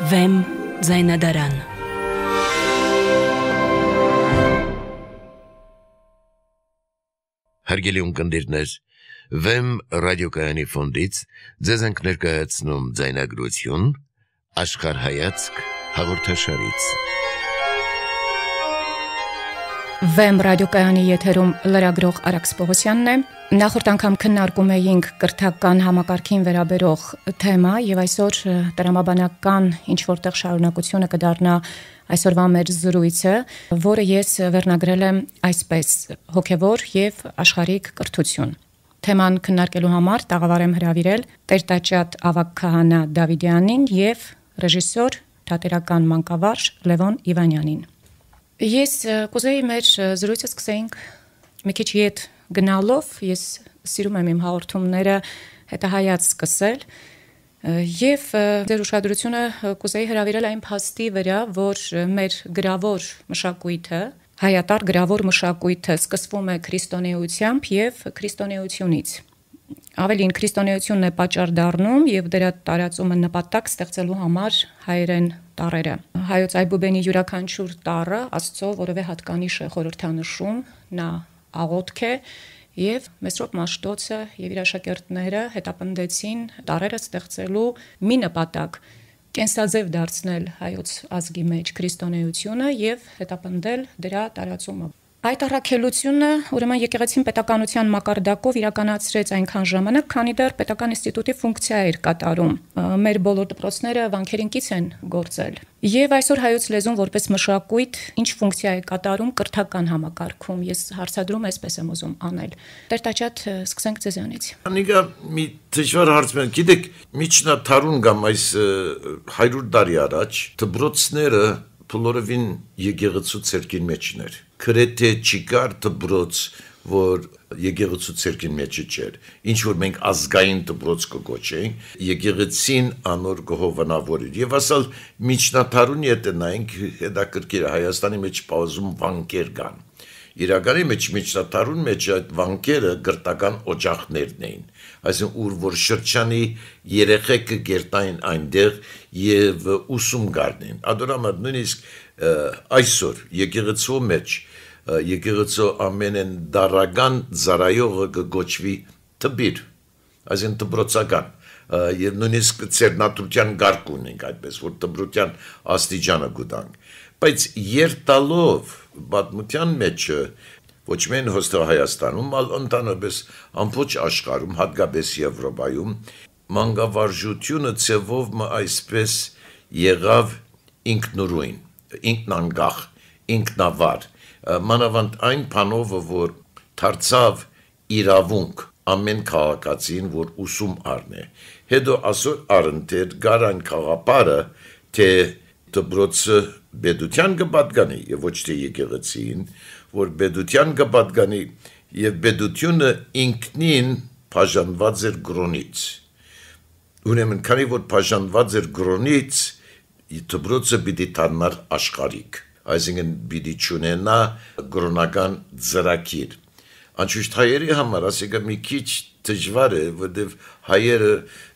Վեմ ձայնադարան Հարգելի ունկնդիրներ, Վեմ ռադիոկայանի ֆոնդից ձեզ ենք ներկայացնում ձայնագրություն Աշխարհայացք հաղորդաշարից։ Վեմ ռադիոկայանի եթերում լրագրող Արաքս Պողոսյանն է։ Նախորդ անգամ քննարկում էինք կրթական համակարգին վերաբերող թեմա եւ այսօր տրամաբանական ինչ որտեղ շարունակությունը կդառնա այսօրվա մեր զրույցը, որը ես վերնագրել եմ այսպես՝ հոգևոր եւ աշխարհիկ կրթություն։ Թեման քննարկելու համար տաղավար եմ հրավիրել Տեր-Տաճատ Ավագ քահանա Դավիդյանին եւ ռեժիսոր, թատերական մանկավարժ Լևոն Իվանյանին։ Ես կուզեի մեր զրույցը սկսեինք մի քիչ ետ գնալով, ես սիրում եմ իմ հաղորդումները հետահայաց սկսել եւ ձեր ուշադրությունը կուզեի հրավիրել այն փաստի վրա, որ մեր գրավոր մշակույթը, հայատար գրավոր մշակույթը սկսվում է քրիստոնեությամբ եւ քրիստոնեությունից։ Ավելին քրիստոնեությունն է պատճառ դառնում եւ դրա տարածումը նպատակ ստեղծելու համար հայերեն տառերը։ Հայոց այբուբենի յուրաքանչյուր տառը Աստծո որևէ հատկանիշ է խորհրդանշում, նա աղոթք է եւ Մեսրոպ Մաշտոցը եւ իր աշակերտները հետապնդեցին տառերը ստեղծելու մի նպատակ՝ կենսաձև դարձնել հայոց ազգի մեջ քրիստոնեությունը եւ հետապնդել դրա տարածումը։ Այդ առաքելությունը ուրեմն եկեղեցին պետականության մակարդակով իրականացրեց այնքան ժամանակ, քանի դեռ պետական ինստիտուտի ֆունկցիա էր կատարում։ Մեր բոլոր դպրոցները վանքերինքից են գործել։ Եվ այսօր հայոց լեզուն որպես մշակույթ ինչ ֆունկցիա է կատարում կրթական համակարգում։ Ես հարցադրում այսպես եմ ուզում անել։ Տեր-Տաճատ, սկսենք ձեզանից։ Անիկա մի դժվար հարց մեն, գիտեք, միջնաթարուն կամ այս 100 տարի առաջ դպրոցները բոլորովին եկեղեցու ցերկին մեջներ։ Քրեթե չկար դպրոց, որ եկեղեցու ցերկին մեջը չէր։ Ինչ որ մենք ազգային դպրոց կոչենք, եկեղեցին անոր գողովանավորիր։ Եվ ասալ միջնաթարուն ետնայինք հետաքրքիր Հայաստանի մեջ պաուզում վանքեր կան։ Իրականի մեջ միջնաթարուն մեջ այդ վանքերը գրտական օջախներն էին։ Այսինքն ուր որ շրջանի երեխեքը գերտային այնտեղ եւ ուսում գարնեն։ Ադորամատ նույնիսկ այսօր եկեղեցու մեջ եկեղեցու ամենեն դարական զարայողը կգոչվի տբիր, այսինքն դպրոցական եւ նույնիսկ ցերնատուրության գարկ ունենք այդպես որ դպրոցյան աստիճանը գտանք բայց երտալով պատմության մեջ ոչ միայն հոստը Հայաստանում, այլ ընդհանրապես ամբողջ աշխարհում, հատկապես Եվրոպայում մանկավարժությունը ցևով այսպես եղավ ինքնուրույն, ինքնանգախ, ինքնավար, մանավանդ այն բանով, որ դարձավ իրավունք ամեն քաղաքացին, որ ուսում առնե։ Հետո ասոր առընթեր գարան քաղաքապարը, թե դպրոցը բեդության կպատկանի եւ ոչ թե եկեղեցին, որ բեդության կպատկանի եւ բեդությունը ինքնին բաժանված էր գրոնից։ Ուրեմն քանի որ բաժանված էր գրոնից, դպրոցը պիտի դառնար աշխարհիկ, այսինքն պիտի չունենա գրոնական ծրագիր։ Անշուշտ հայերի համար ասիկա մի քիչ դժվար է, որտեղ հայերը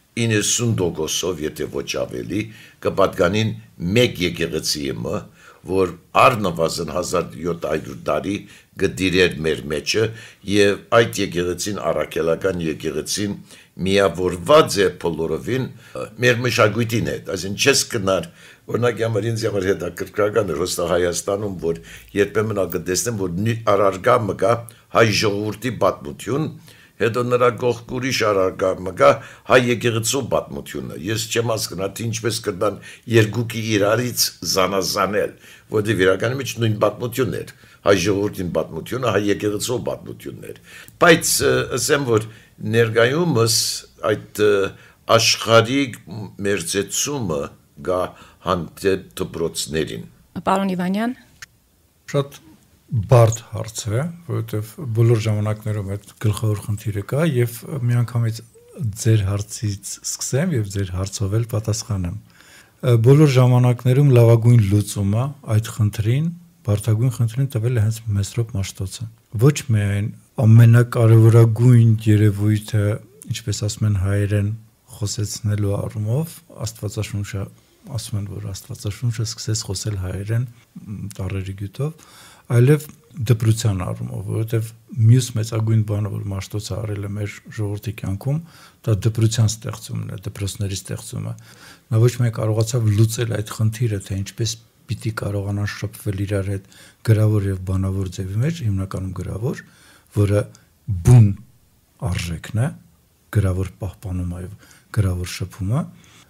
90%-ով, եթե ոչ ավելի, կպատկանին մեկ եկեղեցիը, որ առնվազն 1700 տարի գդիրեր մեր մեջը եւ այդ եկեղեցին առաքելական եկեղեցին միավորված է բոլորովին մեր մշակույթին հետ, այսինքն չես կնար օրինակ համար ինձ համար հետաքրքրական է հոստա Հայաստանում, որ երբեմն կտեսնեմ, որ առարգա մկա հայ ժողովրդի պատմություն, հետո նրա կողք ուրիշ առարգա մկա հայ եկեղեցու պատմությունը։ Ես չեմ հասկանում, թե ինչպես կդան երկուքի իրարից զանազանել, որտեղ իրականում մեջ նույն պատմությունն էր։ Հայ ժողովրդին պատմությունը, հայ եկեղեցու պատմությունն էր։ Բայց ասեմ, որ ներկայումս այդ աշխարհիկ մերձեցումը գա հանդեպ դպրոցներին։ Պարոն Իվանյան, շատ բարդ հարց է, որովհետև բոլոր ժամանակներում այդ գլխավոր խնդիրը կա եւ միանգամից ձեր հարցից սկսեմ եւ ձեր հարցով էլ պատասխանեմ։ Բոլոր ժամանակներում լավագույն լուծումը այդ խնդրին, բարդագույն խնդրին տվել է հենց Մեսրոպ Մաշտոցը։ Ոչ միայն ամենակարևորագույն երևույթը, ինչպես ասում են հայերեն, խոսեցնելու առումով Աստվածաշունչը ասում են, որ Աստվածաշունչը սկսեց խոսել հայերեն տառերի գյուտով, այլև դպրության առումով, որովհետև մյուս մեծագույն բանը, որ Մաշտոցը արել է մեր ժողովրդի կյանքում, դա դպրության ստեղծումն է, դպրոցների ստեղծումը։ Նա ոչ միայն կարողացավ լուծել այդ խնդիրը, թե ինչպես պիտի կարողանան շփվել իրար հետ գրավոր եւ բանավոր ձևի մեջ, հիմնականում գրավոր, որը բուն արժեքն է, գրավոր պահպանումը եւ գրավոր շփումը,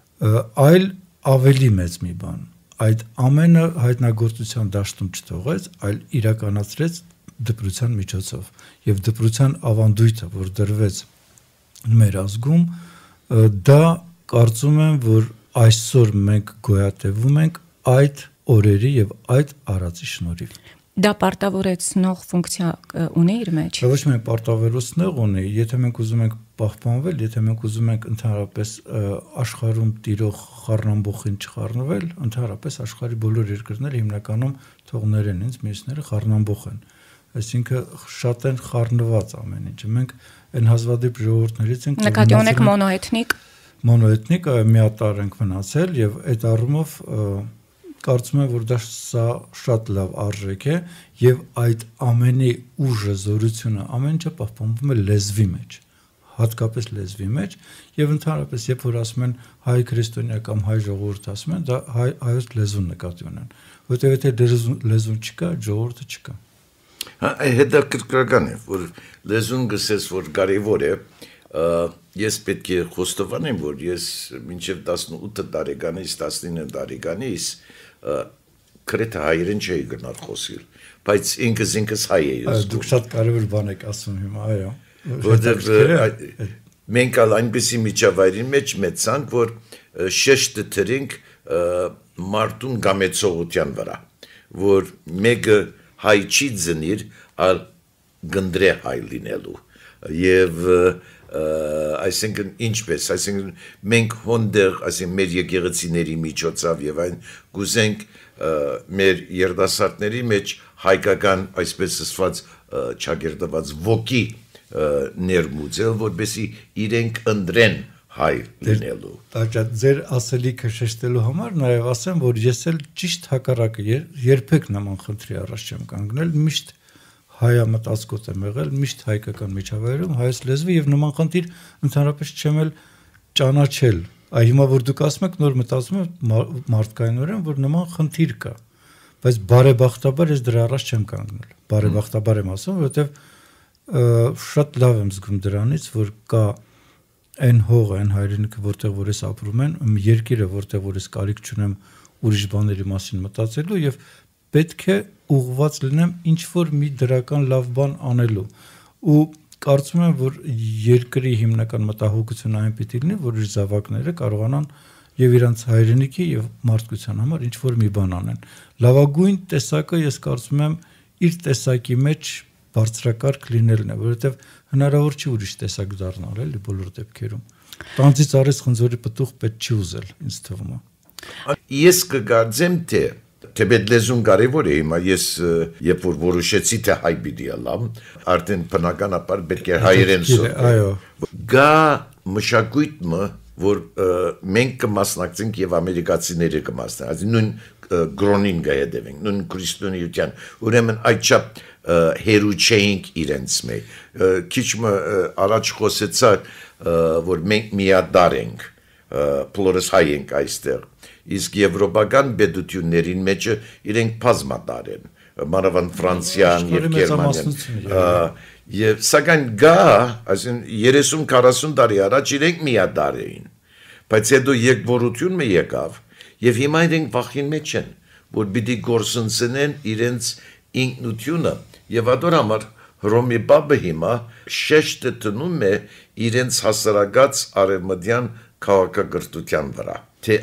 այլ ավելի մեծ մի բան։ Այդ ամենը հայտնագործության դաշտում չթողեց, այլ իրականացրեց դպրության միջոցով եւ դպրության ավանդույթը, որ դրվեց մեր ազգում, դա կարծում եմ, որ այսօր մենք գոյատևում ենք այդ օրերի եւ այդ արածի շնորհիվ։ Դա պարտավորեցնող ֆունկցիա ունի իր մեջ։ Ոչ միայն պարտավորեցնող ունի, եթե մենք ուզում ենք պահպանվել, եթե մենք ուզում ենք ընդհանրապես աշխարհում տիրող խառնամբոխին չխառնվել, ընդհանրապես աշխարհի բոլոր երկրները հիմնականում թողներեն ինձ մյուսները խառնամբոխ են։ Այսինքն շատ են խառնված ամեն ինչը։ Մենք այն հազվադեպ ժողովուրդներից ենք, նկատի ունեք մոնոէթնիկ միատարր ենք մնացել եւ այդ առումով կարծում եմ, որ դա շատ լավ արժեք է եւ այդ ամենի ուժը, զորությունը, ամեն ինչը պահպանվում է լեզվի մեջ, հատկապես լեզվի մեջ եւ ընդհանրապես երբ որ ասում են հայ քրիստոնյա կամ հայ ժողովուրդ ասում են, դա հայոց լեզուն նկատի ունեն, որտեղ եթե լեզուն չկա, ժողովուրդը չկա։ Հետաքրքրական է, որ լեզուն գսես, որ կարևոր է, ես պետք է խոստովանեմ, որ ես մինչև 18 տարեկանից, 19 տարեկանից քրեթե հայերեն չէի գնալ խոսել, բայց ինքս հայ էի զգում։ Դուք շատ կարևոր բան եք ասում հիմա, այո։ Որտեղ մենք ալ այնպիսի միջավայրի մեջ մեծանք, որ շեշտը դրենք մարդուն գամեցողության վրա, որ մեկը հայ չի ծնիր, այլ գնդրե հայ լինելու։ Եվ այսինքն ինչպես, այսինքն մենք հոնդեղ, այսինքն մեր եկեղեցիների միջոցով եւ այն գուզենք մեր երդասարտների մեջ հայկական, այսպես ասված, չագերտված ոգի ներմուծել, որպեսզի իրենք ընտրեն հայ լինելու։ Ձեր ասելիքը շեշտելու համար նաեւ ասեմ, որ ես էլ ճիշտ հակառակը երբեք նման խնդրի առաջ չեմ կանգնել, միշտ հայամտածկոտ եմ եղել, միշտ հայկական միջավայրում հայոց լեզվի եւ նման խնդիր ընդհանրապես չեմ էլ ճանաչել։ Այ հիմա որ դուք ասում եք, նոր մտածում եմ մարդկայինորեն, որ նման խնդիր կա, բայց բարեբախտաբար ես դրա առաջ չեմ կանգնել։ Բարեբախտաբար եմ ասում, որովհետեւ շատ լավ եմ զգում դրանից, որ կա այն հողը, այն հայրենիքը, որտեղ որ ես ապրում եմ, երկիրը, որտեղ որ ես կարիք չունեմ ուրիշ բաների մասին մտածելու եւ պետք է ուղղված լինեմ ինչ-որ մի դրական լավ բան անելու ու կարծում եմ, որ երկրի հիմնական մտահոգությունը այն պիտի լինի, որ իր զավակները կարողանան եւ իրանց հայրենիքի եւ մարդկության համար ինչ-որ մի բան անեն։ Լավագույն տեսակը ես կարծում եմ իր տեսակի մեջ բարձրակարգ լինելն է, որովհետեւ հնարավոր չի ուրիշ տեսակ դառնալ, էլի բոլոր դեպքերում։ Տանձից արես խնձորի պտուղ պետք չի ուզել, ինձ թվում է։ Ես կգարձեմ թե Թեպետ լեզուն կարևոր է, հիմա ես երբ որ որոշեցի թե հայ պիտի ալամ, արդեն բնականաբար պետք է հայերեն այո։ Գա մշակույթը, որ մենք կմասնակցենք եւ ամերիկացիները կմասնակցեն, նույն գրոնին գայդևենք, նույն քրիստոնեության, ուրեմն այդչափ հերու չէինք իրենց մեջ։ Քիչ առաջ խոսեցակ, որ մենք միադար ենք, պլորս հայ ենք այստեղ։ Իսկ եվրոպական պետություններին մեջ իրենք բազմադար են, մանավանդ Ֆրանսիան եւ Գերմանիան։ Եվ սակայն գա, այսինքն 30-40 տարի առաջ իրենք միադար էին, բայց հետո եկվորությունը եկավ եւ հիմա իրենք վախին մեջ են, որ պիտի գործընծնեն իրենց ինքնությունը եւ ադոր համար Հռոմի բաբը հիմա շեշտը տնում է իրենց հասարակած արևմտյան քաղաքակրթության վրա։ Թե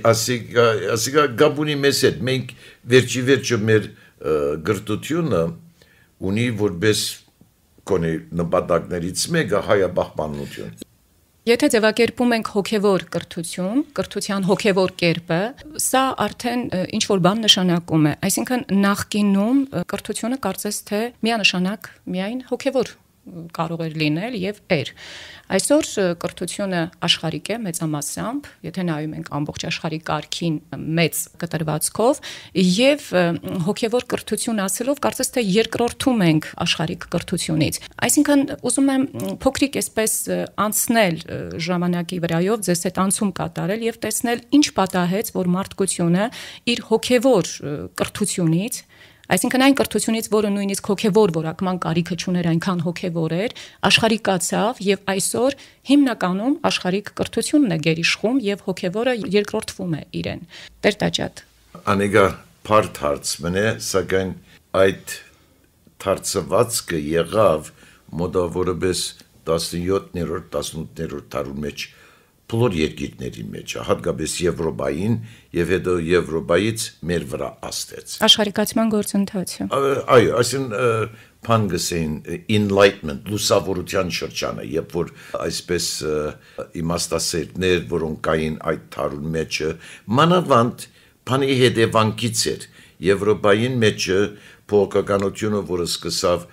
ասիկա գաբունի մեզ հետ, մենք վերջը մեր գրթությունը ունի որպես կոնի նպատակներից մեկը հայաբախմանություն։ Եթե ձևակերպում ենք հոգևոր կրթություն, կրթության հոգևոր կերպը, սա արդեն ինչ-որ բան նշանակում է, այսինքն նախկինում կրթությունը կարծես թե միանշանակ միայն հոգևոր կարող էր լինել եւ էր։ Այսօր կրթությունը աշխարհիկ է մեծամասամբ, եթե նայում ենք ամբողջ աշխարհի կարգին մեծ կտրվածքով եւ հոգեվոր կրթություն ասելով կարծես թե երկրորդում ենք աշխարհիկ կրթությունից։ Այսինքն ուզում եմ փոքրիկ այսպես անցնել ժամանակի վրայով, ձեզ հետ անցում կատարել եւ տեսնել ինչ պատահեց, որ մարդկությունը իր հոգեվոր կրթությունից, այսինքն այն կրթությունից, որը նույնիսկ հոգեվոր որակման կարիքը չուներ, այնքան հոգեվոր էր, աշխարհիկացավ եւ այսօր հիմնականում աշխարհիկ կրթությունն է գերիշխում եւ հոգեվորը երկրորդվում է իրեն։ Տեր Տաճատ։ Անեգա բարդ հարց մնե, սակայն այդ հարցվածքը եղավ մոտավորապես 17-րդ, 18-րդ դարու մեջ բոլոր երկիրների մեջ, հատկապես Եվրոպային եւ հետո Եվրոպայից մեր վրա աստեց։ Աշխարհիկացման գործընթացը։ Այո, այսինքն բան գսեն enlightenment, լուսավորության շրջանը, երբ որ այսպես իմաստասերներ, որոնք կային այդ դարուն մեջը, մանավանդ բանի հետևանքից էր Եվրոպային մեջը փոխականությունը, որը սկսավ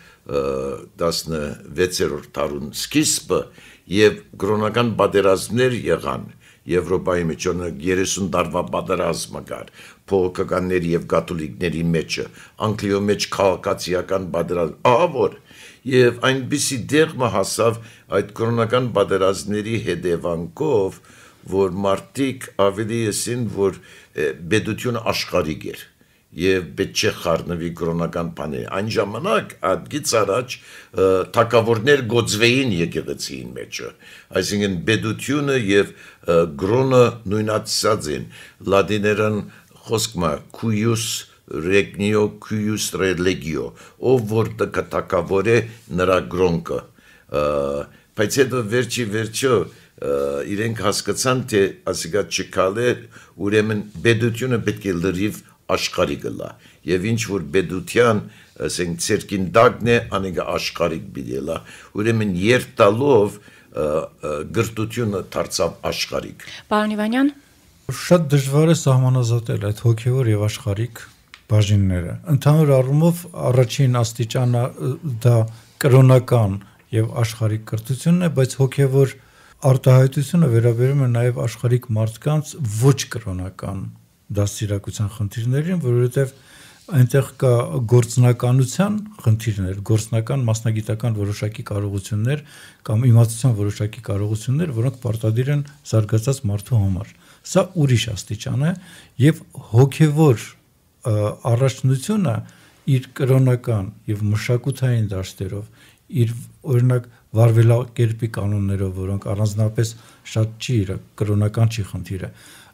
16-րդ դարուն սկիզբը եւ կրոնական պատերազմներ եղան Եվրոպայի մեջ, 30 տարվա պատերազմը կար փոխականների եւ կաթոլիկների մեջը, Անգլիո մեջ քաղաքացիական պատերազմ, ահավոր եւ այնպիսի դեղը հասավ այդ կրոնական պատերազմների հետևանքով, որ մարդիկ ավելի եսին, որ բեդությունը աշխարհիկ էր եւ պետք չէ խառնվի կրոնական բաներ։ Այն ժամանակ ադգից առաջ թակավորներ գոծվեին եկեղեցին մեջը, այսինքն բեդությունը եւ գրոնը նույնացած են, լատիներեն խոսքմա cuius regnio cuius religio, ով որ թակավոր է նրա գրոնքը, բայց հետո վերջո իրենք հասկացան, թե ասիկա չկալ է, ուրեմն բեդությունը պետք է լրիվ աշխարհիկ լա եւ ինչ որ բեդության ասենք ցերկին դագն է անեգա աշխարհիկ բիդելա ուրեմն երթալով գրտությունը դարձավ աշխարհիկ։ Պարոն Իվանյան, շատ դժվար է սահմանազատել այդ հոգեվոր եւ աշխարհիկ բաժինները։ Ընդհանուր առումով առաջին աստիճանը դա կրոնական եւ աշխարհիկ կրթությունն է, բայց հոգեվոր արտահայտությունը վերաբերում է նաեւ աշխարհիկ մարդկանց ոչ կրոնական դաստիարակության խնդիրներին, որովհետև այնտեղ կա գործնականության խնդիրներ, գործնական մասնագիտական որոշակի կարողություններ կամ իմացության որոշակի կարողություններ, որոնք պարտադիր են զարգացած մարդու համար։ Սա ուրիշ աստիճան է եւ հոգեվոր առաջնությունը իր կրոնական եւ մշակութային դաշտերով, իր օրինակ վարվելակերպի կանոններով, որոնք առանձնապես շատ չի իր կրոնական չի խնդիրը,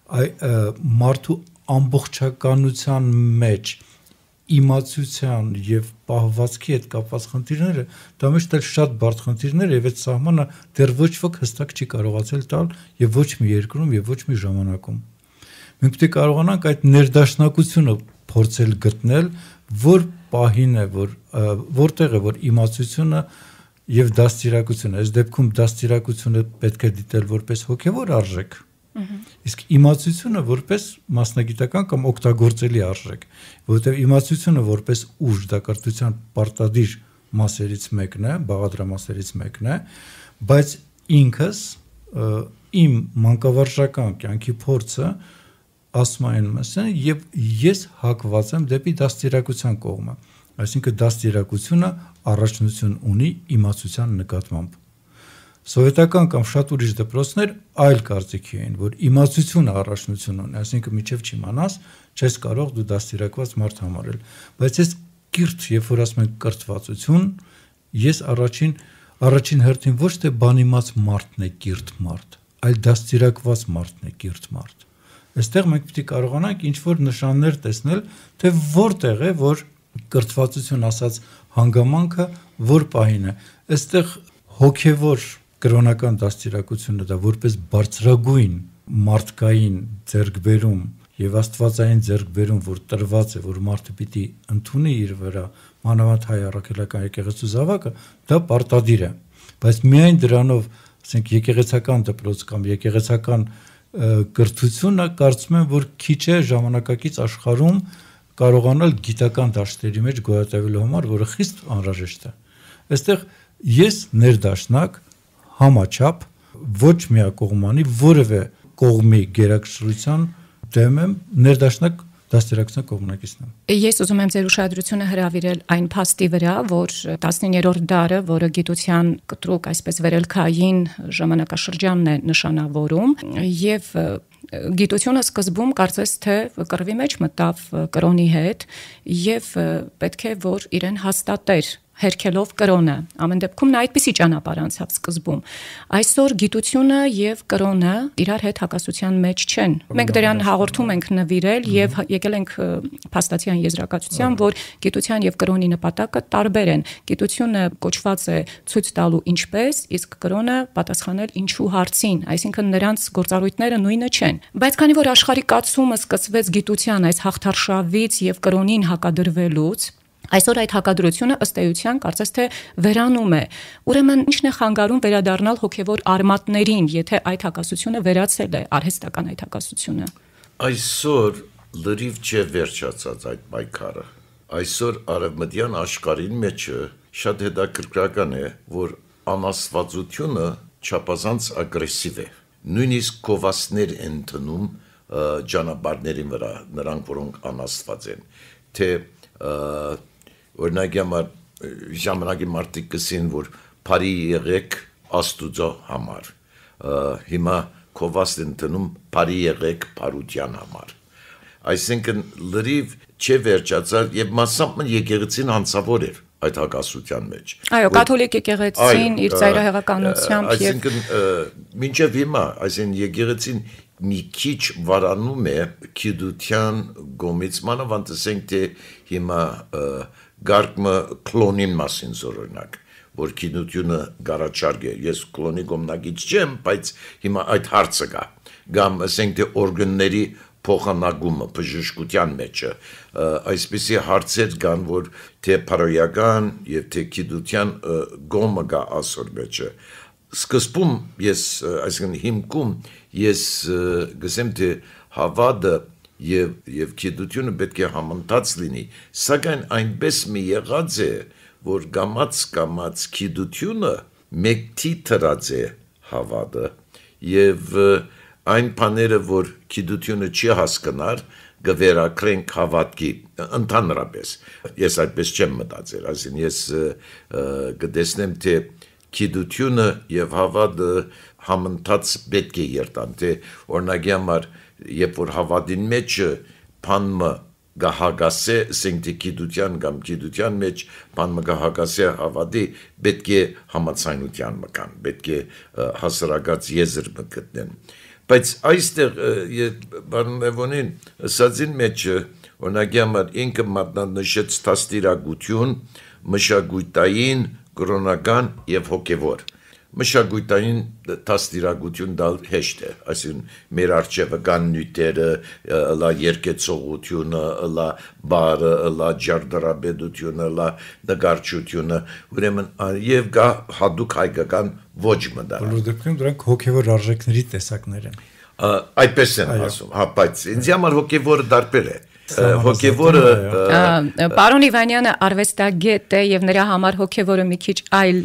մարդու ամբողջականության մեջ իմացության եւ պահվածքի հետ կապված խնդիրները դա միշտ էլ շատ բարդ խնդիրներ եւ այդ սահմանը դեռ ոչ ոք հստակ չի կարողացել տալ եւ ոչ մի երկրում եւ ոչ մի ժամանակում։ Մենք պետք է կարողանանք այդ ներդաշնակությունը փորձել գտնել, որ պահին է, որտեղ է որ իմացությունը եւ դաստիարակությունը, այս դեպքում դաստիարակությունը պետք է դիտել որպես հոգեվոր արժեք։ Իսկ իմացությունը որպես մասնագիտական կամ օգտագործելի արժեք, որովհետև իմացությունը որպես ուժ դա կրթության պարտադիր մասերից մեկն է, բաղադրամասերից մեկն է, բայց ինքս իմ մանկավարժական կյանքի փորձը ասում այն մասն եւ ես հակված եմ դեպի դաստիարակության կողմը, այսինքն դաստիարակությունը առաջնություն ունի իմացության նկատմամբ։ Սովետական կամ շատ ուրիշ դպրոցներ այլ կարծիքի էին, որ իմացությունը առաջնություն ունի, այսինքն միջև չիմանաս, չես կարող դու դաստիարակված մարդ համարել, բայց ես կիրթ, երբ որ ասում ենք կրթվածություն, ես առաջին հերթին ոչ թե բանիմաց մարդն է կիրթ մարդ, այլ դաստիարակված մարդն է կիրթ մարդ։ Այստեղ մենք պետք է կարողանանք ինչ-որ նշաններ տեսնել, թե որտեղ է, որ կրթվածություն ասած հանգամանքը որ պահին է։ Այստեղ հոգևոր կրոնական դաստիարակությունը դա որպես բարձրագույն մարդկային ձեռքբերում եւ աստվածային ձեռքբերում, որ տրված է, որ մարդը պիտի ընդունի իր վրա մանավանդ հայ առաքելական եկեղեցու զավակը, դա պարտադիր է, բայց միայն դրանով, ասենք եկեղեցական դպրոց կամ եկեղեցական կրթությունը կարծում եմ, որ քիչ է ժամանակակից աշխարհում կարողանալ գիտական դաշտերի մեջ գոյատևելու համար, որը խիստ անհրաժեշտ է։ Այստեղ ես ներդաշնակ համաչափ ոչ միակողմանի որևէ կողմի գերակշռության դեմ եմ, ներդաշնակ դաստիարակության կողմնակիցն եմ։ Ես ուզում եմ ձեր ուշադրությունը հրավիրել այն փաստի վրա, որ 19-րդ դարը, որը գիտության կտրուկ այսպես վերելքային ժամանակաշրջանն է նշանավորում, եւ գիտությունը սկզբում կարծես թե կռվի մեջ մտավ կրոնի հետ եւ պետք է որ իրեն հաստատեր հերքելով կրոնը։ Ամեն դեպքում նա այդպիսի ճանապարհ անցավ սկզբում։ Այսօր գիտությունը եւ կրոնը իրար հետ հակասության մեջ չեն։ Մենք դրան հաղորդում ենք նվիրել եւ եկել ենք փաստացիան եզրակացության, որ գիտության եւ կրոնի նպատակը տարբեր են։ Գիտությունը կոչված է ցույց տալու ինչպես, իսկ կրոնը պատասխանել ինչու հարցին, այսինքն նրանց գործառույթները նույնը չեն։ Բայց քանի որ աշխարհի կացումը սկսվեց գիտության այս հաղթարշավից եւ կրոնին հակադրվելուց, այսօր այդ հակադրությունը ըստ էության կարծես թե վերանում է։ Ուրեմն ինչն է խանգարում վերադառնալ հոգևոր արմատներին, եթե այդ հակասությունը վերացել է, արհեստական այդ հակասությունը։ Այսօր լրիվ չէ վերջացած այդ պայքարը։ Այսօր արևմտյան աշխարհին մեջը շատ հետաքրքրական է, որ անաստվածությունը չափազանց ագրեսիվ է։ Նույնիսկ կովասներ են տնում ճանապարհներին վրա, նրանք որոնք անաստված են, թե օրինակ ժամանակի մարդիկ կսին, որ բարի եղեք Աստուծո համար, հիմա կովաստ են տնում բարի եղեք բարության համար, այսինքն լրիվ չէ վերջացած եւ մասամբ եկեղեցին հանցավոր էր այդ հակասության մեջ։ Այո, կաթոլիկ եկեղեցին իր ծայրահեղականությամբ եւ այսինքն մինչեւ հիմա, այսինքն եկեղեցին մի քիչ վարանում է գիտության գոմից, մանավանդ ասենք թե հիմա գարկմը կլոնին մասին զորօրինակ, որ գիտությունը գարաչարգ է, ես կլոնի գոմնագիծ չեմ, բայց հիմա այդ հարցը կա, կամ ասենք թե օրգանների փոխանակումը բժշկության մեջը, այսպիսի հարցեր կան, որ թե փարոյական եւ թե գիտության գոմը կա ասոր մեջը։ Սկզբում ես, այսինքն հիմքում ես գսեմ թե հավատը եւ գիտությունը պետք է համընթաց լինի, սակայն այնպես մի եղած է, որ գամած գիտությունը մեկի թրած է հավատը եւ այն բաները, որ գիտությունը չի հասկանար, գվերակրենք հավատքի ընդհանրապես։ Ես այդպես չեմ մտածել, այսինքն ես կտեսնեմ թե գիտությունը եւ հավատը համընթաց պետք է երթան, թե օրինակի համար, երբ որ հավատին մեջ բանը գահագասե, ասենք թե գիտության կամ գիտության մեջ բանը գահագասե հավատի, պետք է համացայնության մկան, պետք է հասարակած եզր մգտնեն։ Բայց այստեղ պարոն Լևոնին ասածին մեջ օրինակի համար ինքը մատնանշեց դաստիարակություն, մշակութային, կրոնական եւ հոգեվոր։ Մշակութային դաստիարակություն դալ հեշտ է, այսինքն մեր արժևը կան նյութերը, լա երկեցողությունը, լա բարը, լա ջարդարաբեդությունը, լա նկարչությունը, ուրեմն եւ կա հատուկ հայկական ոչ մտա։ Բոլոր դեպքերում դրանք հոգևոր արժեքների տեսակներ են։ Այդպես են ասում, հա, բայց ինձ համար հոգևորը դարբեր է։ Հոգևորը Պարոն Իվանյանը արվեստագետ է եւ նրա համար հոգևորը մի քիչ այլ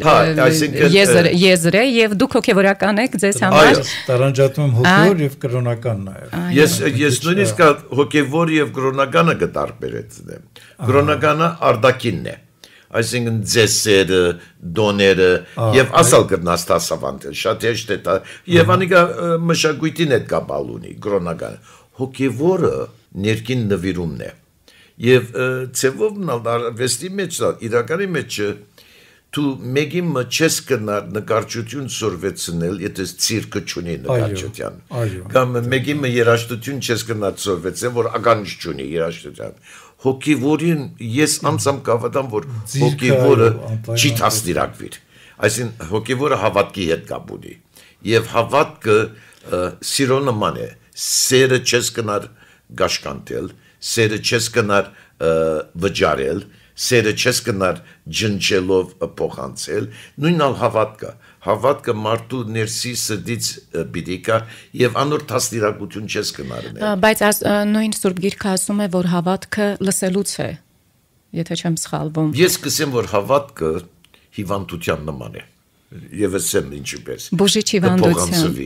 եզր է եւ դուք հոգևորական եք ձեզ համար։ Տարանջատում եմ հոգևոր եւ կրոնական նաեւ։ Ես նույնիսկ հոգևոր եւ կրոնականը կտարբերեցնեմ։ Կրոնականը արդակինն է։ Այսինքն ձեսերը, դոները եւ ասալ կրնաս տասավանտել, շատ հեշտ է դա եւ անիկա մշակույթին հետ կապալ ունի կրոնական։ Հոգևորը ներքին նվիրումն է եւ ծեվովն արվեստի մեջ իրականի մեջ դու մեկի չես կնար նկարչություն սորվեցնել, եթե ցիրկը չունի նկարչության կամ մեկի երաժշտություն չես կնար սորվեցնել, որ ականջ չունի երաժշտության։ Հոգևորին ես անձամբ կավատամ, որ հոգևորը չի դաստիարակվիր, այսինքն հոգևորը հավատքի հետ կապ ունի եւ հավատքը սիրո նման է, սերը չես կնար գաշկանտել, սերը չես կնար վճարել, սերը չես կնար ջնջելով փոխանցել, նույնալ հավատքը մարդու ներսի սրտից պիտի կա եւ անոր դաստիարակություն չես կնար։ Բայց նույն Սուրբ Գիրքը ասում է, որ հավատքը լսելուց է, եթե չեմ սխալվում։ Ես կսեմ, որ հավատքը հիվանդության նման է։ Եվ ասեմ ինչպես։ Բուժիչ հիվանդություն։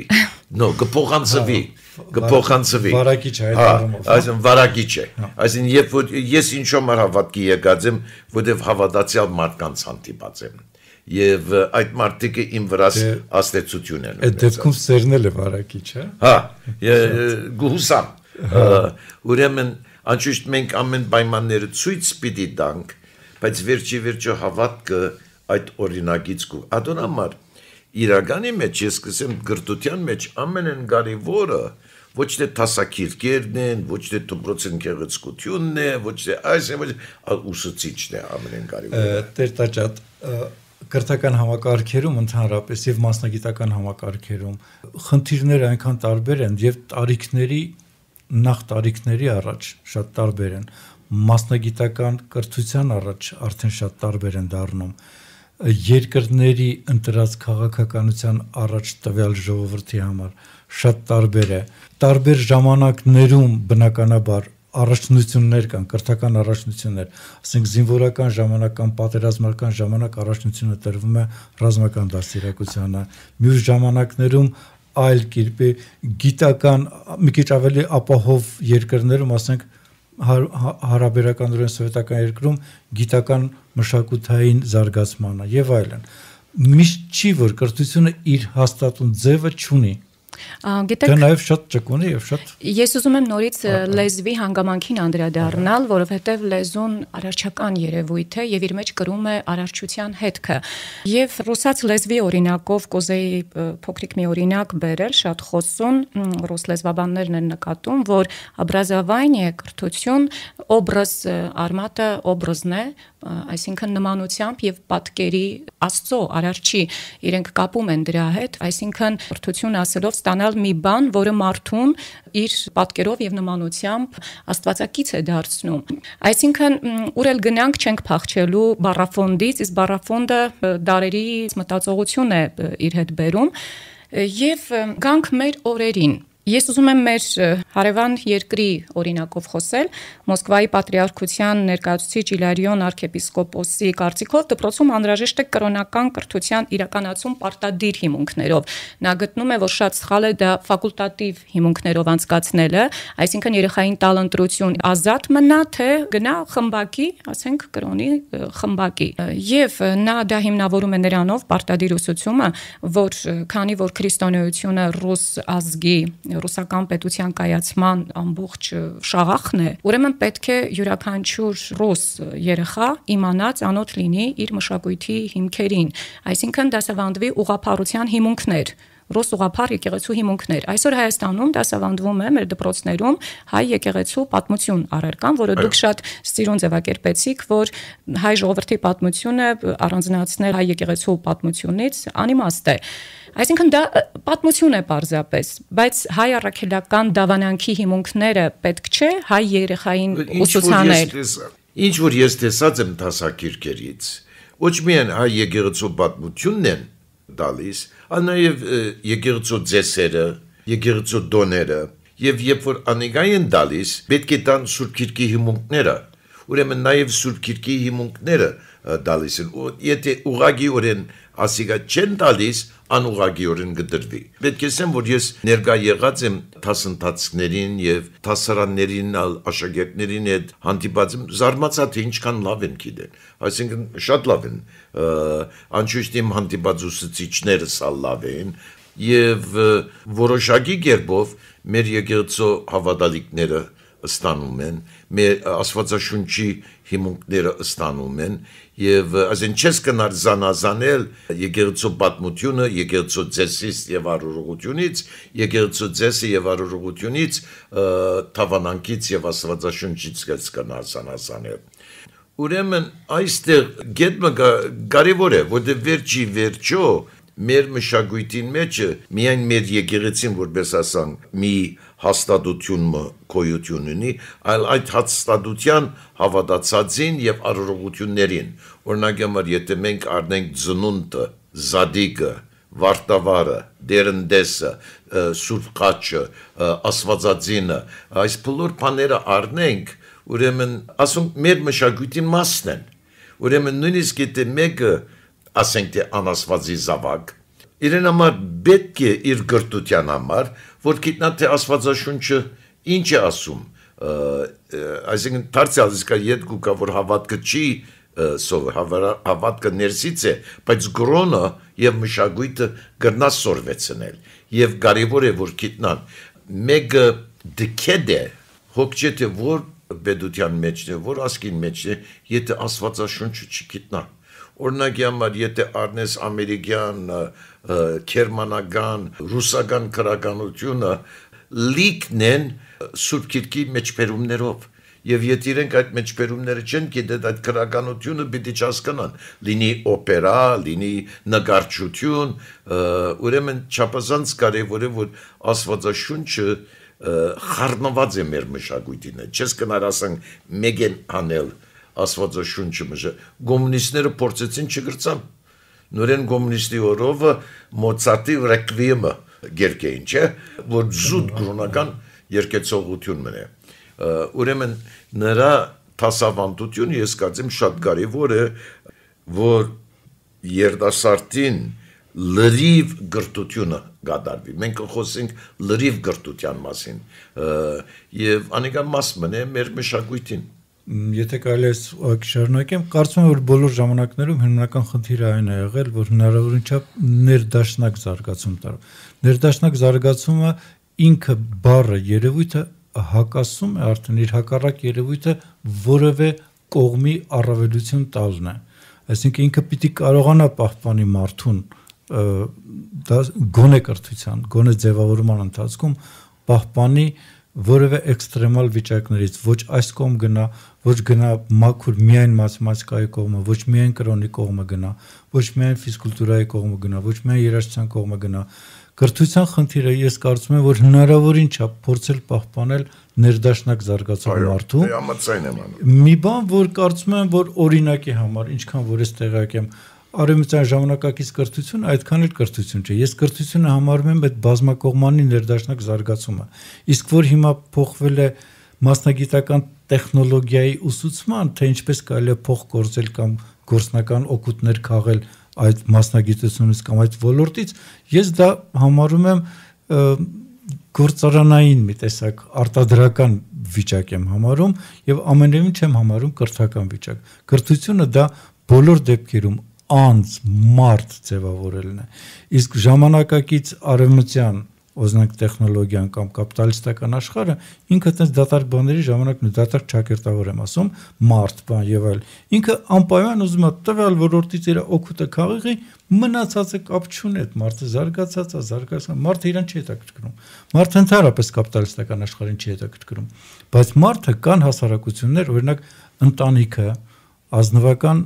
Գփոխանցվի։ Վարակիչ է այդ առումով։ Այսինքն վարակիչ է։ Այսինքն երբ որ ես ինչու համար հավատքի եկած եմ, որտեվ հավատացյալ մարդկանց հանդիպած եմ։ Եվ այդ մարդիկը իմ վրաս աստեցություն են։ Այդ դեպքում սերնել է վարակիչ, հա։ Գուհուսամ։ Ուրեմն անշուշտ մենք ամեն պայմանները ցույց պիտի տանք, բայց վերջի հավատքը այդ օրինագից կու։ Ադոնամար իրականի մեջ ես կսեմ գրթության մեջ ամենեն կարևորը ոչ թե տասակիրքերն են, ոչ թե դպրոցն գեղեցկությունն է, ոչ թե ուսուցիչն է ամենեն կարևորը։ Տեր Տաճատ, կրթական համակարգերում ընդհանրապես եւ մասնագիտական համակարգերում խնդիրները այնքան տարբեր են եւ տարիքների առաջ շատ տարբեր են, մասնագիտական կրթության առաջ արդեն շատ տարբեր են դառնում, երկրների ընտրած քաղաքականության առաջ տվյալ ժողովրդի համար շատ տարբեր է, տարբեր ժամանակներում բնականաբար առաջնություններ կան, կրթական առաջնություններ, ասենք զինվորական ժամանակ կամ պատերազմական ժամանակ առաջնությունը տրվում է ռազմական դաստիարակությանը, մյուս ժամանակներում այլ կերպ գիտական մի քիչ ավելի ապահով երկրներում, ասենք հարաբերականորեն սովետական երկրում գիտական մշակութային զարգացմանը եւ այլն։ Միշտ չի որ կրթությունը իր հաստատուն ձևը չունի։ Դա նաև շատ ճկուն է եւ շատ Ես ուզում եմ նորից լեզվի հանգամանքին անդրադառնալ, որովհետեւ լեզուն արարչական երևույթ է եւ իր մեջ կրում է արարչության հետքը։ Եվ ռուսաց լեզվի օրինակով կոզեի փոքրիկ մի օրինակ բերել, շատ խոսուն ռուս լեզվաբաններն են նկատում, որ образование, կրթություն, obraz արմատը obrazն է, այսինքն նմանությամբ եւ պատկերի Աստծո արարչի իրենք կապում են դրա հետ, այսինքն կրթություն ասելով ստանալ մի բան, որը մարդուն իր պատկերով եւ նմանությամբ աստվածակից է դարձնում։ Այսինքն ուր էլ գնանք չենք փախչելու բառաֆոնդից, իսկ բառաֆոնդը դարերի մտածողություն է իր հետ բերում եւ գանք մեր օրերին։ Ես ուզում եմ մեր հարևան երկրի օրինակով խոսել, Մոսկվայի պատրիարքության ներկայացուցիչ Իլարիոն arczepiskoposi կարծիքով դպրոցում անհրաժեշտ է կրոնական կրթության իրականացում պարտադիր հիմունքներով։ Նա գտնում է, որ շատ սխալ է դա ֆակուլտատիվ հիմունքներով անցկացնելը, այսինքն երեխային տալ ընտրություն ազատ մնա, թե գնա խմբակի, ասենք կրոնի խմբակի։ Եվ նա դա հիմնավորում է նրանով պարտադիր ուսուցումը, որ քանի որ քրիստոնեությունը ռուս ազգի ռուսական պետության կայացման ամբողջ շաղախն է, ուրեմն պետք է յուրաքանչյուր ռուս երեխա իմանա ծանոթ լինի իր մշակույթի հիմքերին, այսինքն դասավանդվի ուղղափառության հիմունքներ, ռուս ուղղափառ եկեղեցու հիմունքներ։ Այսօր Հայաստանում դասավանդվում է մեր դպրոցներում հայ եկեղեցու պատմություն առարկան, որը դուք շատ սիրուն ձևակերպեցիք, որ հայ ժողովրդի պատմությունը առանձնացնել հայ եկեղեցու պատմությունից անիմաստ է։ Այսինքն դա պատմություն է պարզապես, բայց հայ առաքելական դավանանքի հիմունքները պետք չէ հայ երեխային ուսուցանել։ Ինչ որ ես տեսած եմ դասակիրքերից, ոչ միայն հայ եկեղեցու պատմությունն են տալիս, այլ նաև եկեղեցու ձեսերը, եկեղեցու դոները, եւ երբ որ անիկային են տալիս, պետք է տան Սուրբ Քիրքի հիմունքները, ուրեմն նաև Սուրբ Քիրքի հիմունքները տալիս են, եթե ուղղակիորեն ասիգա չեն տալիս, անուղղակիորեն գդրվի։ Պետք է ասեմ, որ ես ներկա եղած եմ դասընթացներին եւ դասարաններին աշակերտներին հետ հանդիպած եմ, զարմացա թե ինչքան լավ են գիտեն։ Այսինքն շատ լավ են, անշուշտ իմ հանդիպած ուսուցիչները սա լավ են եւ որոշակի կերպով մեր եկեղեցու հավատալիքները ստանում են, մեր Աստվածաշունչի հիմունքները ստանում են եւ ասեն չես կնար զանազանել եկեղեցու պատմությունը եկեղեցու ձեսից եւ արարողությունից, եկեղեցու ձեսը եւ արարողությունից թավանանքից եւ Աստվածաշունչից կնար զանազանել։ Ուրեմն այստեղ գետը կարևոր է, որտեղ վերջո մեր մշակույթին մեջ միայն մեր եկեղեցին որպես ասանք մի հաստատություն գոյություն ունի, այլ այդ հաստատության հավատացածին եւ արարողություններին։ Օրինակ համար եթե մենք առնենք ծնունդը, զադիկը, վարտավարը, դերնդեսը, սուրբ խաչը, աստվածածինը, այս բոլոր բաները առնենք, ուրեմն ասում մեր մշակույթի մասն են։ Ուրեմն նույնիսկ եթե մեկը ասենք թե անաստվածի զավակ, իրեն համար պետք է իր գրթության համար, որ գիտնա թե աստվածաշունչը ինչ է ասում, այսինքն դարձյալ իսկ երկու կա, որ հավատքը չի հավատքը ներսից է, բայց գրոնը եւ մշակույթը գրնա սորվեցնել եւ կարեւոր է որ գիտնան մեկը դքեդ է հոգջե թե որ բեդության մեջն է որ ասկին մեջն է եթե աստվածաշունչը չգիտնա օրինակի համար եթե առնես ամերիկյան գերմանական ռուսական քրականությունը լիքն են սուրբ գիրքի մեջբերումներով Եվ եթե իրենք այդ մեջբերումները չեն գիտեն այդ քրականությունը պիտի չհասկանան լինի օպերա, լինի նկարչություն, ուրեմն չափազանց կարևոր է որ աստվածաշունչը խառնված է մեր մշակույթին։ Չես կնար ասենք մեգեն անել աստվածաշունչը կոմունիստները փորձեցին չգրծան։ Նորեն կոմունիստի օրովը Մոցարտի ռեկվիեմը գերկեին, չէ, որ զուտ կրոնական երկեցողություն մնե։ Ուրեմն նրա տասավանդությունը ես կարծեմ շատ կարևոր է որ երդասարտին լրիվ գրթությունը գադարվի մենք խոսենք լրիվ գրթության մասին եւ անիկա մաս մնե մեր մշակույթին Եթե կարելի է շարունակեմ կարծում եմ որ բոլոր ժամանակներում հիմնական խնդիրը այն է եղել որ հնարավորին չափ ներդաշնակ զարգացում տարավ ներդաշնակ զարգացումը ինքը բառը երևույթը հակասում է արդեն իր հակառակ երևույթը որևէ կողմի առավելություն տալն է այսինքն ինքը պիտի կարողանա պահպանի մարդուն գոնե կրթության գոնե ձևավորման ընթացքում պահպանի որևէ էքստրեմալ վիճակներից ոչ այս կողմ գնա ոչ գնա մաքուր միայն մաթեմատիկայի կողմը ոչ միայն կրոնի կողմը գնա ոչ միայն ֆիզկուլտուրայի կողմը գնա ոչ միայն երաժշտության կողմը գնա Կրթության խնդիրը ես կարծում եմ որ հնարավորին չափ փորձել պահպանել ներդաշնակ զարգացող մարդու մի բան որ կարծում եմ որ օրինակի համար ինչքան որ ես տեղյակ եմ արևմտյան ժամանակակից կրթությունը այդքան էլ կրթություն չէ ես կրթությունը համարում եմ այդ բազմակողմանի ներդաշնակ զարգացումը իսկ որ հիմա փոխվել է մասնագիտական տեխնոլոգիայի ուսուցման թե ինչպես կարելի է փոխգործել կամ գործնական օգուտներ քաղել այդ մասնագիտությունից կամ այդ ոլորտից ես դա համարում եմ գործարանային մի տեսակ արտադրական վիճակ եմ համարում եւ ամենևին չեմ համարում կրթական վիճակ կրթությունը դա բոլոր դեպքերում անձ մարդ ձևավորելն է իսկ ժամանակակից արևմտյան օրինակ տեխնոլոգիան կամ կապիտալիստական աշխարհը ինքը այդպես դատարկ բաների ժամանակն ու դատարկ ճակերտավոր եմ ասում մարդ բան եւ այլ ինքը անպայման ուզում է տվյալ ոլորտից իր օգուտը քաղի մնացածը կապ չունի այդ մարդը զարգացած մարդը իրան չի հետաքրքրում մարդը ընդհանրապես կապիտալիստական աշխարհին չի հետաքրքրում բայց մարդը կան հասարակություններ օրինակ ընտանիքը ազնվական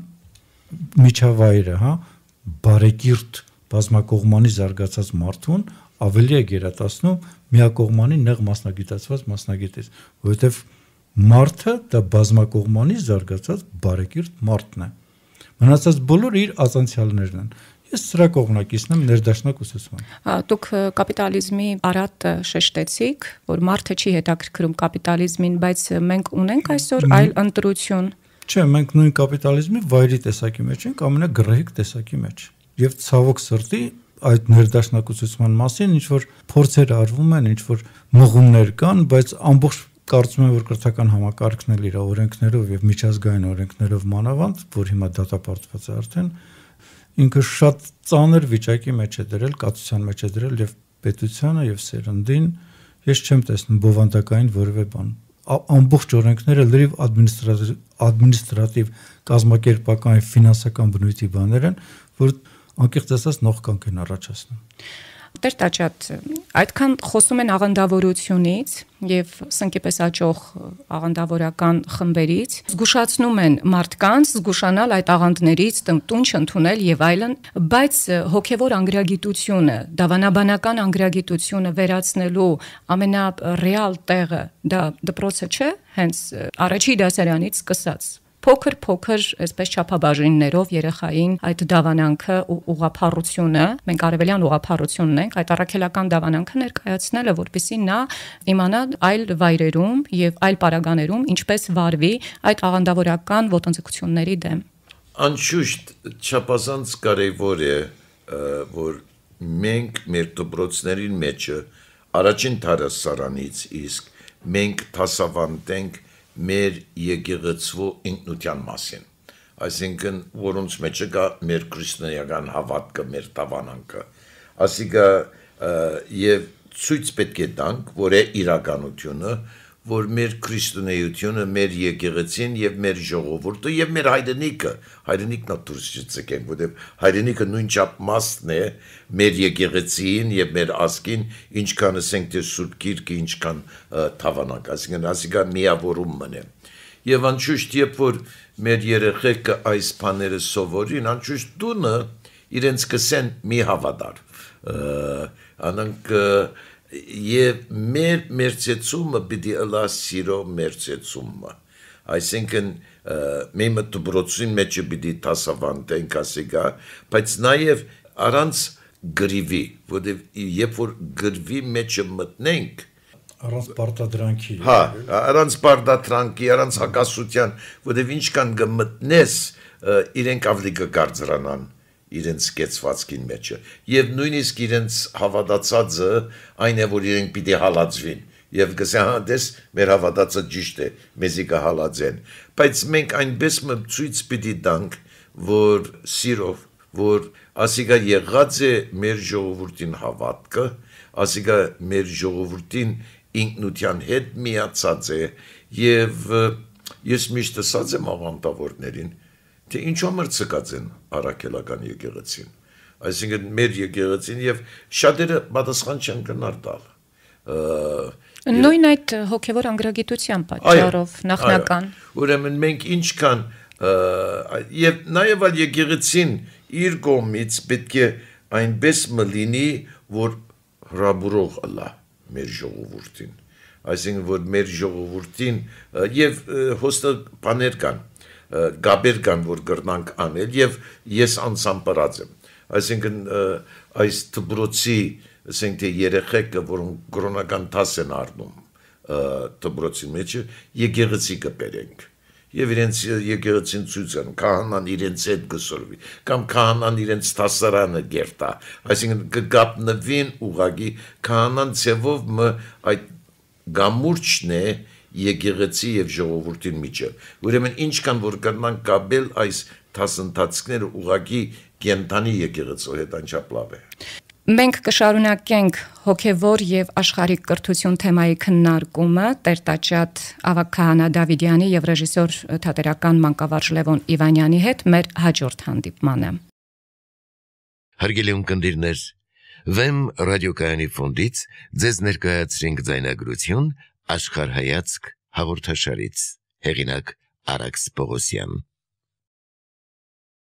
միջավայրը հա բարեկիրթ բազմակողմանի զարգացած մարդուն ավելի է գերատասնում միակողմանի նեղ մասնագիտացված մասնագետից, որովհետև մարդը դա բազմակողմանի զարգացած բարեկիրթ մարդն է։ Մնացած բոլորը իր ազանցիալներն են։ Ես սրա կողմնակիցն եմ ներդաշնակ ուսուցման։ Դուք կապիտալիզմի արատ շեշտեցիք, որ մարդը չի հետաքրքրում կապիտալիզմին, բայց մենք ունենք այսօր այլ ընտրություն։ Չէ, մենք նույն կապիտալիզմի վայրի տեսակի մեջ ենք, ամենագրահիկ տեսակի մեջ։ Եվ ցավոք սրտի այդ ներդաշնակցության մասին ինչ որ փորձեր արվում են, ինչ որ մղումներ կան, բայց ամբողջ կարծում եմ որ կրթական համակարգն էլ իր օրենքներով եւ միջազգային օրենքներով մանավանդ, որ հիմա դատապարտված է արդեն, ինքը շատ ծանր վիճակի մեջ է դրել, կացության մեջ է դրել եւ պետությանը եւ սերնդին, ես չեմ տեսնում բովանդակային որևէ բան։ Ամբողջ օրենքները լրիվ ադմինիստրատիվ կազմակերպական եւ ֆինանսական բնույթի բաներ են, որ անկեղծ ասած նողկանք են առաջացնում։ Տեր Տաճատ, այդքան խոսում են աղանդավորությունից եւ սնկիպես աճող աղանդավորական խմբերից, զգուշացնում են մարդկանց զգուշանալ այդ աղանդներից, տուն չընդունել եւ այլն, բայց հոգեվոր անգրագիտությունը, դավանաբանական անգրագիտությունը վերացնելու ամենառեալ տեղը դա դպրոցը չէ, հենց առաջի դասարանից սկսած փոքր, այսպես չափաբաժիններով երեխային այդ դավանանքը ու ուղղափառությունը, մենք արևելյան ուղղափառությունն ենք, այդ առաքելական դավանանքը ներկայացնելը, որպեսզի նա իմանա այլ վայրերում եւ այլ պարագաներում ինչպես վարվի այդ աղանդավորական ոտնձգությունների դեմ։ Անշուշտ չափազանց կարևոր է, որ մենք մեր դպրոցներին մեջը առաջին դարասարանից իսկ մենք դասավանդենք մեր եկեղեցու ինքնության մասին։ Այսինքն, որոնց մեջը կա մեր քրիստոնեական հավատքը, մեր տավանանքը։ Ասիկա եւ ցույց պետք է տանք, որ է իրականությունը, որ մեր քրիստոնեությունը, մեր եկեղեցին եւ մեր ժողովուրդը եւ մեր հայրենիքն դուրս չցկենք, որովհետեւ հայրենիքը նույնչափ մասն է մեր եկեղեցին եւ մեր ազգին, ինչքան ասենք թե Սուրբ Գիրքը, ինչքան թավանակ, այսինքն ասիկա միավորումն է։ Եվ անշուշտ երբ որ մեր երեխեքը այս բաները սովորին, անշուշտ տունը իրենց կսեն մի հավատար։ Անոնք եւ մեր մերձեցումը պիտի ըլա սիրո մերձեցումը, այսինքն մենք դպրոցին մեջ պիտի դասավանդենք ասիկա, բայց նաեւ առանց գրիվի, որովհետեւ երբ որ գրվի մեջը մտնենք, առանց պարտադրանքի, առանց պարտադրանքի, առանց հակասության, որովհետեւ ինչքան կմտնես, իրենք ավելի կգարձրանան իրենց կեցվածքին մեջը եւ նույնիսկ իրենց հավատացածը այն է որ իրենք պիտի հալածվին եւ գսեն հա դες մեր հավատացը ճիշտ է մեզի կհալածեն բայց մենք այնպես ցույց պիտի տանք որ սիրով որ ասիկա եղած է մեր ժողովրդին հավատքը ասիկա մեր ժողովրդին ինքնության հետ միացած է եւ ես միշտ ասած եմ աղանդավորներին թե ինչու համար ցկած են առաքելական եկեղեցին այսինքն մեր եկեղեցին եւ շատերը պատասխան չեն գնար տալ նույն այդ հոգեվոր անգրագիտության պատճառով նախնական ուրեմն մենք ինչքան եւ նաեւ ալ եկեղեցին իր կողմից պետք է այնպես մլինի որ հրաբուրող ըլա մեր ժողովրդին այսինքն որ մեր ժողովրդին եւ հոստը բաներ կան գաբեր կան, որ կրնանք անել և ես անսամպրած եմ, այսինքն այս դպրոցի, ասենք թե երեխեքը, որոնք կրոնական դաս են առնում դպրոցի մեջը, եկեղեցի կբերենք և իրենց եկեղեցին ցույց են, քահանան իրենց հետ կսորվի, կամ քահանան իրենց դասարանը գերտա, այսինքն կգապնվին ուղղակի քահանան ձևով այդ գամուրջն է եկեղեցի եւ ժողովրդին միջև։ Ուրեմն ինչքան որ կրնանք կապել այս դասընթացները ուղղակի կենթանի եկեղեցու հետ անչափ լավ է։ Մենք կշարունակենք հոգևոր եւ աշխարհիկ կրթություն թեմայի քննարկումը Տեր-Տաճատ Ավագ քահանա Դավիդյանի եւ ռեժիսոր թատերական մանկավարժ Լևոն Իվանյանի հետ մեր հաջորդ հանդիպմանը։ Հարգելի ունկնդիրներ, Վեմ ռադիոկայանի ֆոնդից ձեզ ներկայացրինք ձայնագրություն Աշխարհայացք հաղորդաշարից, հեղինակ Արաքս Պողոսյան։